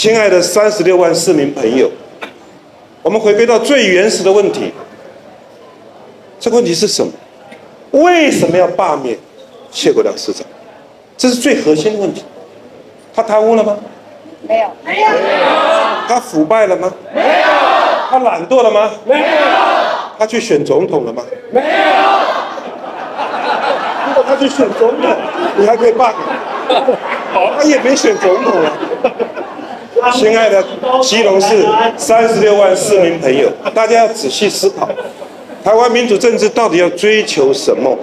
亲爱的36万市民朋友，我们回归到最原始的问题，这个问题是什么？为什么要罢免谢国樑市长？这是最核心的问题。他贪污了吗？ 没有。 他腐败了吗？ 没有。 他懒惰了吗？ 没有。 他去选总统了吗？ 没有。 如果他去选总统，你还可以罢免。他也没选总统啊。亲爱的基隆市36万市民朋友，大家要仔细思考，台湾民主政治到底要追求什么？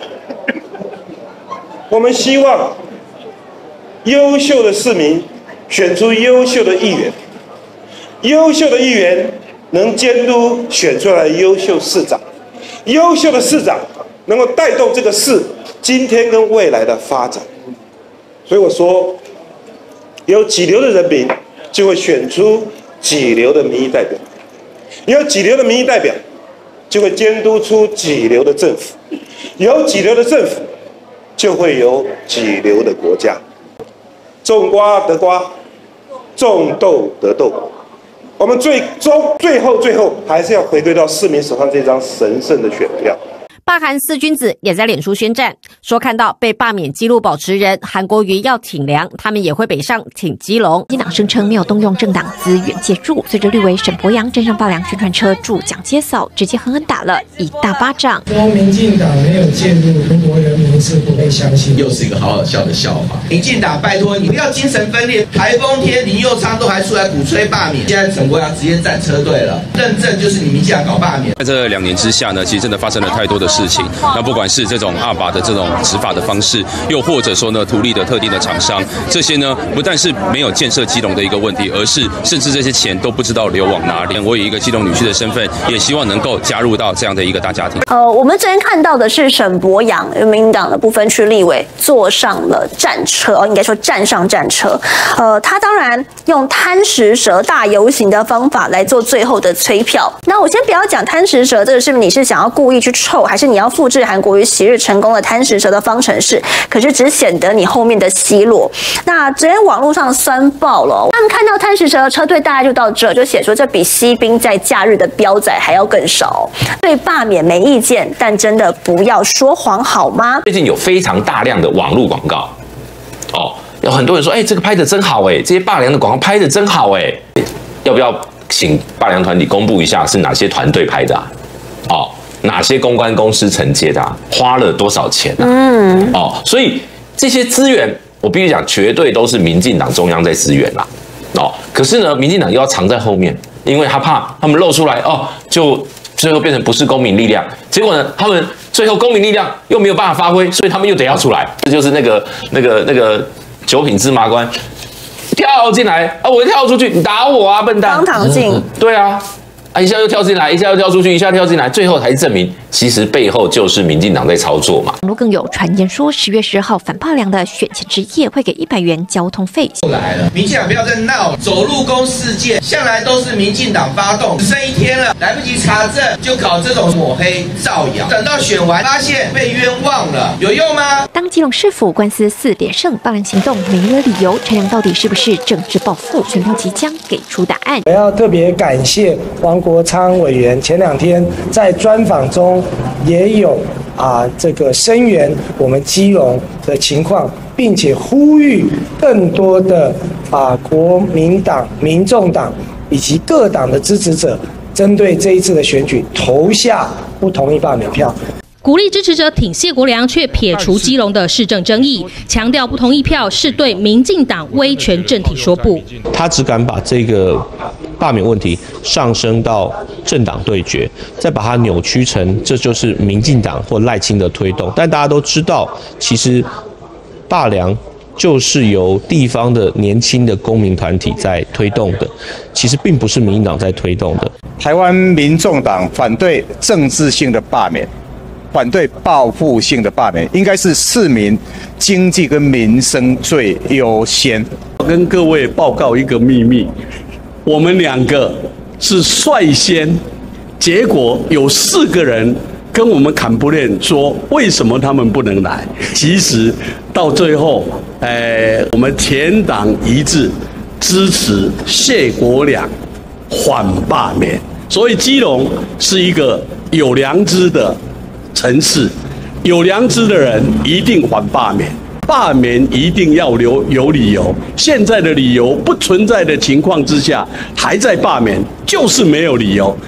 我们希望优秀的市民选出优秀的议员，优秀的议员能监督选出来优秀市长，优秀的市长能够带动这个市今天跟未来的发展。所以我说，有几流的人民就会选出几流的民意代表，有几流的民意代表就会监督出几流的政府，有几流的政府就会有几流的国家。种瓜得瓜，种豆得豆。我们最后还是要回归到市民手上这张神圣的选票。 罢韩四君子也在脸书宣战，说看到被罢免纪录保持人韩国瑜要挺梁，他们也会北上挺基隆。 民进党声称没有动用政党资源介入，随着立委沈伯洋站上罢梁宣传车助蒋接嫂，直接狠狠打了一大巴掌。 说民进党没有介入，中国人民是不会相信。 又是一个好好笑的笑话。民进党拜托你不要精神分裂，台风天林右昌都还出来鼓吹罢免，现在沈伯洋直接站车队了，认证就是你民进党搞罢免。 在这2年之下呢，其实真的发生了太多的事情。那不管是这种阿拔的这种执法的方式，又或者说呢图利的特定的厂商，这些呢不但是没有建设基隆的一个问题，而是甚至这些钱都不知道流往哪里。我以一个基隆女婿的身份，也希望能够加入到这样的一个大家庭。 我们昨天看到的是沈伯洋民进党的不分区立委坐上了战车，应该说站上战车。他当然用贪食蛇大游行的方法来做最后的催票。那我先不要讲贪食蛇这个是你是想要故意去臭，还是你要复制韩国瑜昔日成功的贪食蛇的方程式？可是只显得你后面的奚落。那昨天网络上酸爆了，他们看到贪食蛇的车队大概就到这，就写说这比西滨在假日的标仔还要更少。对罢免没意见，但真的不要说谎好吗？ 最近有非常大量的网络广告，有很多人说，这个拍的真好，这些罢梁的广告拍的真好，要不要请罢梁团体公布一下是哪些团队拍的啊？哪些公关公司承接的啊？花了多少钱啊？所以这些资源，我必须讲，绝对都是民进党中央在支援啦。可是呢，民进党又要藏在后面，因为他怕他们露出来，就最后变成不是公民力量。结果呢，他们最后公民力量又没有办法发挥，所以他们又得要出来。这就是那个九品芝麻官跳进来我跳出去，你打我啊，笨蛋！ 当堂进， 对啊。一下又跳进来，一下又跳出去，一下跳进来，最后才证明，其实背后就是民进党在操作嘛。 网络更有传言说，10月10号反罢梁的选前之夜会给100元交通费。 又来了，民进党不要再闹，走路工事件向来都是民进党发动，只剩1天了，来不及查证就搞这种抹黑造谣，等到选完发现被冤枉了，有用吗？ 当基隆市府官司4连胜，罢梁行动没了理由，陈良到底是不是政治报复？选票即将给出答案。 我要特别感谢王国昌委员前2天在专访中也有这个声援我们基隆的情况，并且呼吁更多的国民党、民众党以及各党的支持者，针对这一次的选举投下不同意罢免票。 鼓励支持者挺谢国樑，却撇除基隆的市政争议，强调不同意票是对民进党威权政体说不。 他只敢把这个罢免问题上升到政党对决，再把它扭曲成这就是民进党或赖清的推动。但大家都知道，其实罢梁就是由地方的年轻的公民团体在推动的，其实并不是民进党在推动的。 台湾民众党反对政治性的罢免，反对报复性的罢免，应该是市民经济跟民生最优先。 跟各位报告一个秘密，我们2个是率先，结果有4个人跟我们坎布列说为什么他们不能来。其实到最后，我们全党一致支持谢国梁反罢免。所以基隆是一个有良知的城市，有良知的人一定反罢免。罢免一定要有理由，现在的理由不存在的情况之下，还在罢免，就是没有理由。